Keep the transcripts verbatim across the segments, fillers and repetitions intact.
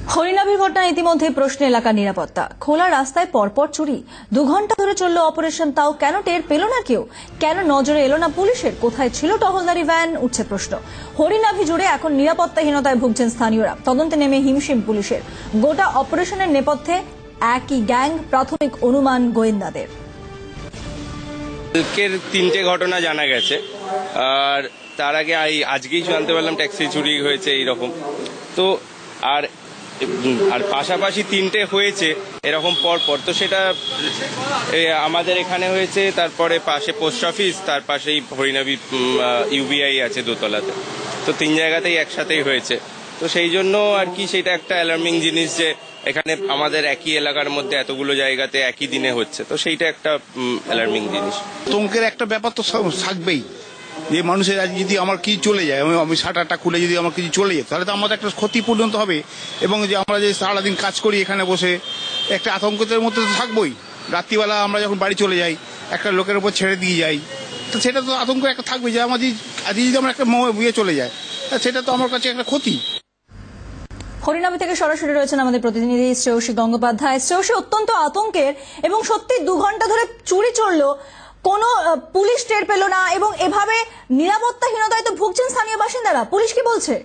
হরিনাভি ঘটনা ইতিমধ্যে প্রশ্নে এলাকার নিরাপত্তা। খোলা রাস্তায় পরপর চুরি, দু ঘন্টা ধরে চলল অপারেশন, তাও কেন টের পেল না কেউ? কেন নজরে এলো না পুলিশের? কোথায় ছিল টহলদারি ভ্যান? উঠছে প্রশ্ন। হরিনাভি জুড়ে এখন নিরাপত্তাহীনতায় ভুগছেন স্থানীয়রা। তদন্তে নেমে হিমশিম পুলিশের। গোটা অপারেশনের নেপথ্যে একই গ্যাং, প্রাথমিক অনুমান গোয়েন্দাদের। কালকের তিনটে ঘটনা জানা গেছে, আর তার আগে আজকেই জানতে পারলাম ট্যাক্সি চুরি হয়েছে এইরকম। তো আর আর পাশাপাশি তিনটে হয়েছে এরকম পর পর। তো সেটা আমাদের এখানে হয়েছে, তারপরে পাশে পোস্ট অফিস, তার পাশেই হরিনাভি ইউবিআই আছে দোতলাতে। তো তিন জায়গাতেই একসাথেই হয়েছে। তো সেই জন্য আর কি সেটা একটা অ্যালার্মিং জিনিস যে এখানে আমাদের একই এলাকার মধ্যে এতগুলো জায়গাতে একই দিনে হচ্ছে। তো সেইটা একটা অ্যালার্মিং জিনিস। আতঙ্কের একটা ব্যাপার তো থাকবেই, যে মানুষের আজ যদি আমার কিছু চলে যায়, আমি শাটারটা খুলে যদি আমার কিছু চলে যায়, তাহলে তো আমাদের একটা ক্ষতি পর্যন্ত হবে। এবং যে আমরা যে সারাদিন কাজ করি এখানে বসে, একটা আতঙ্কের মধ্যে তো থাকবোই। রাত্রিবেলা আমরা যখন বাড়ি চলে যাই, একটা লোকের উপর ছেড়ে দিয়ে যাই, তো সেটা তো আতঙ্ক একটা থাকবে যে আমার আজ যদি আমার একটা বিয়ে চলে যায়, সেটা তো আমার কাছে একটা ক্ষতি। হরিনাভি থেকে সরাসরি রয়েছেন আমাদের প্রতিনিধি শ্রেয়সী গঙ্গোপাধ্যায়। শ্রেয়সী, অত্যন্ত আতঙ্কের এবং সত্যি দু ঘন্টা ধরে চুরি চললো, কোনো পুলিশ টের পেল না এবং এভাবে নিরাপত্তাহীনতায় তো ভুগছেন স্থানীয় বাসিন্দারা। পুলিশ কি বলছে?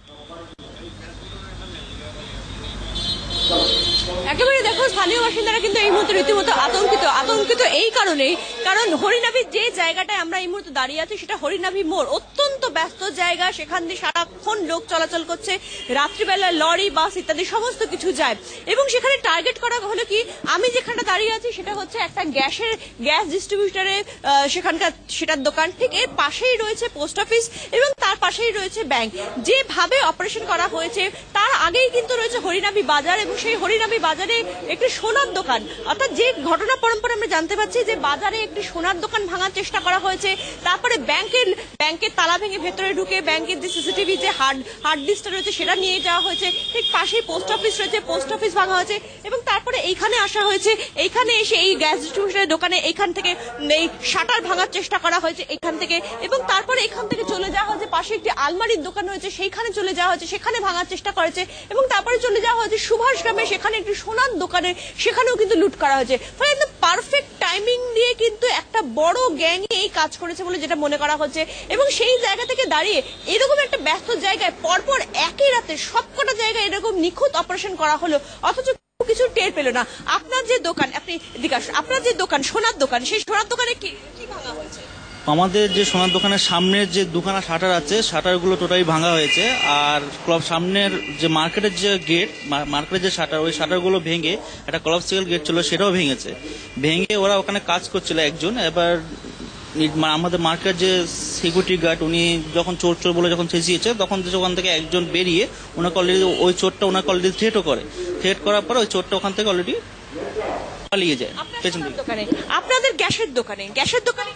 একেবারে দেখো, স্থানীয় বাসিন্দারা কিন্তু এই মুহূর্তে রীতিমতো আতঙ্কিত। আতঙ্কিত এই কারণেই, কারণ হরিনাভির যে জায়গাটায় আমরা এই মুহূর্তে দাঁড়িয়ে আছি সেটা হরিনাভি মোড়, অত্যন্ত ব্যস্ত জায়গা। সেখান দিয়ে সারাক্ষণ লোক চলাচল করছে, রাত্রিবেলা লরি, বাস ইত্যাদি সমস্ত কিছু যায়। এবং সেখানে টার্গেট করা হলো কি, আমি যেখানটা দাঁড়িয়ে আছি সেটা হচ্ছে একটা গ্যাসের গ্যাস ডিস্ট্রিবিউটারের সেখানকার সেটার দোকান। ঠিক এর পাশেই রয়েছে পোস্ট অফিস এবং তার পাশেই রয়েছে ব্যাংক। যেভাবে অপারেশন করা হয়েছে তার আগেই কিন্তু রয়েছে হরিনাভি বাজার, এবং সেই হরিনাভি বাজারে একটি সোনার দোকান, অর্থাৎ যে ঘটনা পরম্পরা আমরা জানতে পাচ্ছি যে বাজারে একটি সোনার দোকান ভাঙার চেষ্টা করা হয়েছে। তারপরে ব্যাংকের ব্যাংকের তালা ভেঙে ভেতরে ঢুকে ব্যাংকের যে সিসিটিভি যে হার্ড হার্ড ডিস্কটা রয়েছে সেটা নিয়ে যাওয়া হয়েছে। ঠিক পাশেই পোস্ট অফিস রয়েছে, পোস্ট অফিস ভাঙা হয়েছে এবং তারপরে এইখানে আসা হয়েছে। এইখানে এসে এই গ্যাস ডিস্ট্রিবিউশনের দোকানে এইখান থেকে এই শাটার ভাঙার চেষ্টা করা হয়েছে এখান থেকে, এবং তারপরে এখান থেকে চলে যাওয়া হয়েছে পাশে একটি আলমারির দোকান রয়েছে, সেইখানে চলে যাওয়া হয়েছে, সেখানে ভাঙার চেষ্টা করেছে এবং তারপরে চলে যাওয়া হয়েছে সুভাষ গ্রামে, সেখানে একটি সোনার দোকানে, সেখানেও কিন্তু লুট করা হয়েছে। ফলে একদম পারফেক্ট টাইমিং দিয়ে কিন্তু একটা বড় গ্যাং এই কাজ করেছে বলে যেটা মনে করা হচ্ছে। এবং সেই জায়গা থেকে দাঁড়িয়ে এরকম একটা ব্যস্ত জায়গায় পরপর একই রাতে সবকটা জায়গায় এরকম নিখুঁত অপারেশন করা হলো, অথচ কিছু টের পেল না। আপনার যে দোকান, আপনি বিকাশ, আপনার যে দোকান সোনার দোকান, সেই সোনার দোকানে কি কি ভাঙা হয়েছে? আমাদের যে সোনার দোকানের সামনের যে দুখানা শাটার আছে, শাটারগুলো টোটালি ভাঙা হয়েছে। আর ক্লাব সামনের যে মার্কেটের যে গেট, মার্কেটের যে শাটার, ওই শাটারগুলো ভেঙে একটা কলাপসিক্যাল গেট ছিল সেটাও ভেঙেছে। ভেঙে ওরা ওখানে কাজ করছিল একজন। এবার আমাদের মার্কেট যে সিকিউরিটি গার্ড, উনি যখন চোর চোর বলে যখন চেঁচিয়েছে, তখন ওখান থেকে একজন বেরিয়ে ওনাকে অলরেডি ওই চোরটা ওনাকে অলরেডি থ্রেটও করে। থ্রেট করার পরে ওই চোরটা ওখান থেকে অলরেডি পালিয়ে যায় পেছন দিকে। আপনাদের গ্যাসের দোকানে গ্যাসের দোকানে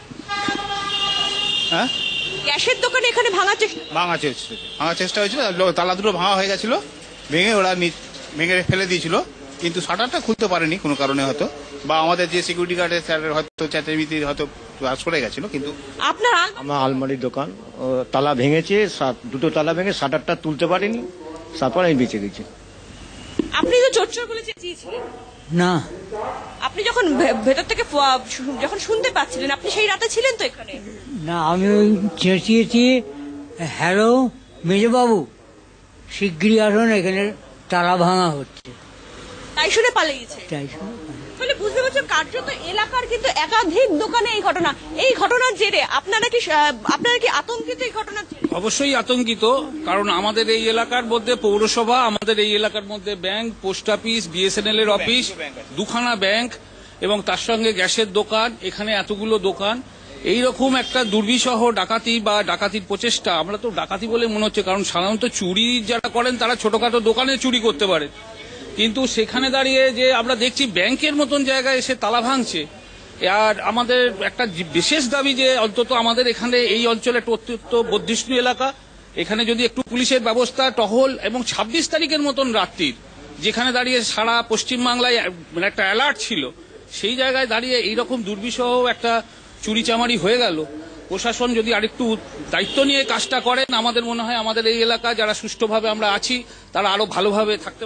হ্যাঁ গ্যাসের দোকানে এখানে ভাঙার চেষ্টা ভাঙার চেষ্টা ভাঙার চেষ্টা হয়েছিল। তালা দুটো ভাঙা হয়ে গেছিল, ভেঙে ওরা ভেঙে ফেলে দিয়েছিল, কিন্তু শাটারটা খুলতে পারেনি কোনো কারণে, হয়তো বা আমাদের যে সিকিউরিটি গার্ডের স্যারের হয়তো চেঁচামেচি হয়তো ক্লাস করে গেছিল। কিন্তু আপনার আমার আলমারির দোকান, তালা ভেঙেছে, দুটো তালা ভেঙে শাটারটা তুলতে পারেনি, তারপর আমি বেঁচে গেছি। আপনি তো চোর চোর বলে চেঁচিয়েছিলেন না? আপনি যখন ভেতর থেকে যখন শুনতে পাচ্ছিলেন, আপনি সেই রাতে ছিলেন তো এখানে? না, আমি ওই চেঁচিয়েছি, হ্যালো মেজবাবু, শিগগিরই আসুন, এখানে তালা ভাঙা হচ্ছে, তাই শুনে পালিয়েছে। তাই শুনে ফলে বুঝতে পারছো কার্যত এলাকার কিন্তু একাধিক দোকানে এই ঘটনা। এই ঘটনার জেরে আপনারা কি আপনারা কি আতঙ্কিত? এই ঘটনার জেরে অবশ্যই আতঙ্কিত, কারণ আমাদের এই এলাকার মধ্যে পৌরসভা, আমাদের এই এলাকার মধ্যে ব্যাংক, পোস্ট অফিস, বিএসএনএল এর অফিস, দুখানা ব্যাংক এবং তার সঙ্গে গ্যাসের দোকান, এখানে এতগুলো দোকান। এইরকম একটা দুর্বিষহ ডাকাতি বা ডাকাতির প্রচেষ্টা, আমরা তো ডাকাতি বলে মনে হচ্ছে, কারণ সাধারণত চুরি যারা করেন তারা ছোটখাটো দোকানে চুরি করতে পারে, কিন্তু সেখানে দাঁড়িয়ে যে আমরা দেখছি ব্যাংকের মতন জায়গায় এসে তালা ভাঙছে। আর আমাদের একটা বিশেষ দাবি যে অন্তত আমাদের এখানে এই অঞ্চলে একটা অত্যন্ত বর্ধিষ্ণু এলাকা, এখানে যদি একটু পুলিশের ব্যবস্থা, টহল এবং ছাব্বিশ তারিখের মতন রাত্রির, যেখানে দাঁড়িয়ে সারা পশ্চিমবাংলায় একটা অ্যালার্ট ছিল, সেই জায়গায় দাঁড়িয়ে এইরকম দুর্বিষহ একটা চুরিচামারি হয়ে গেল। প্রশাসন যদি আরেকটু দায়িত্ব নিয়ে কাজটা করেন, আমাদের মনে হয় আমাদের এই এলাকা যারা সুষ্ঠুভাবে আমরা আছি তারা আরো ভালোভাবে থাকতে পারবো।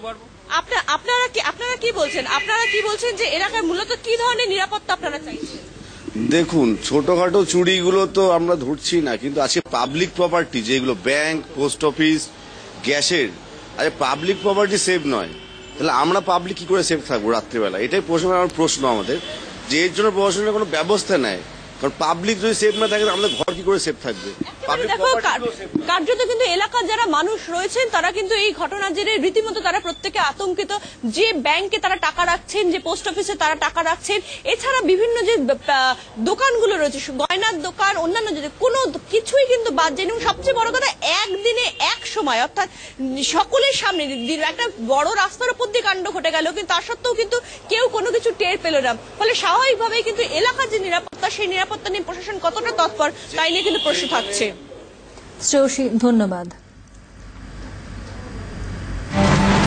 আপনার আপনারা কি আপনারা কি বলছেন আপনারা কি বলছেন যে এলাকায় মূলত কি ধরনের নিরাপত্তা আপনারা চাইছেন? দেখুন, ছোটখাটো চুরিগুলো তো আমরা ধরছি না, কিন্তু আজকে পাবলিক প্রপার্টি যেগুলো ব্যাংক, পোস্ট অফিস, গ্যাসের, আরে পাবলিক প্রপার্টি সেফ নয়, তাহলে আমরা পাবলিক কি করে সেফ থাকবো রাত্রিবেলা? এটাই প্রশ্ন, আমার প্রশ্ন আমাদের, যে এর জন্য প্রশাসনের কোনো ব্যবস্থা নেয়। কারণ পাবলিক যদি সেফ না থাকে আমাদের ঘর কি করে সেফ থাকবে? দেখো, কার্যত কিন্তু এলাকার যারা মানুষ রয়েছেন তারা কিন্তু এই ঘটনার জেরে রীতিমতো তারা প্রত্যেকে আতঙ্কিত। যে ব্যাংকে তারা টাকা রাখছেন, যে পোস্ট অফিসে তারা টাকা রাখছেন, এছাড়া বিভিন্ন যে দোকানগুলো রয়েছে, গয়নার দোকান, অন্যান্য যদি কোনো কিছুই কিন্তু বাদ যায়নি। এবং সবচেয়ে বড় কথা, একদিনে এক সময় অর্থাৎ সকলের সামনে একটা বড় রাস্তার উপর দিয়ে কাণ্ড ঘটে গেল, কিন্তু তা সত্ত্বেও কিন্তু কেউ কোনো কিছু টের পেল না। ফলে স্বাভাবিকভাবেই কিন্তু এলাকার যে নিরাপত্তা, সেই নিরাপত্তা নিয়ে প্রশাসন কতটা তৎপর তাই নিয়ে কিন্তু প্রশ্ন থাকছে। শ্রেয়সী, ধন্যবাদ।